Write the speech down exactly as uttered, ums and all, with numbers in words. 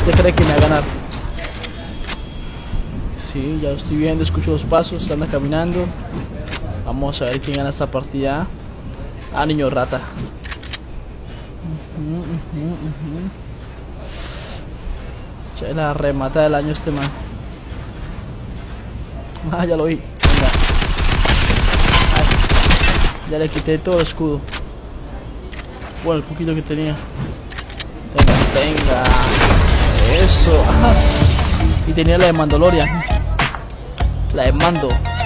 ¿Usted cree que me va a ganar? Sí, ya lo estoy viendo, escucho los pasos, anda caminando. Vamos a ver quién gana esta partida. Ah, niño rata. Uh -huh, uh -huh, uh -huh. Ya la remata del año este man. Ah, ya lo vi. Venga. Ay, ya le quité todo el escudo. Bueno, el poquito que tenía. Venga, venga. Eso. Ajá. Y tenía la de Mandalorian. La de Mando.